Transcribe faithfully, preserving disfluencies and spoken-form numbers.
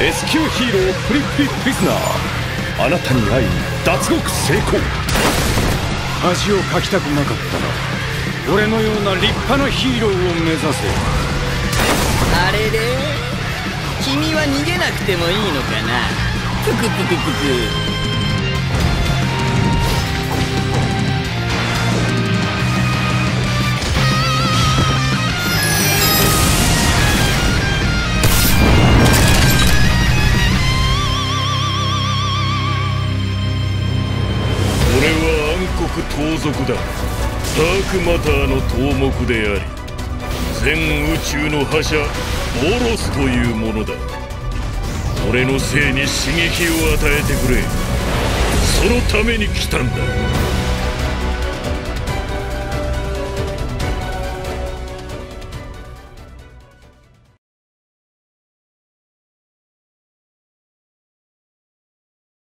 S 級ヒーロープリプリプリズナー、あなたに会い脱獄成功。 恥をかきたくなかったら俺のような立派なヒーローを目指せ。 あれれ、君は逃げなくてもいいのかな。ぷくぷくぷく。 俺は暗黒盗賊だ。ダークマターの頭目であり、全宇宙の覇者ボロスというものだ。俺のせいに刺激を与えてくれ。そのために来たんだ。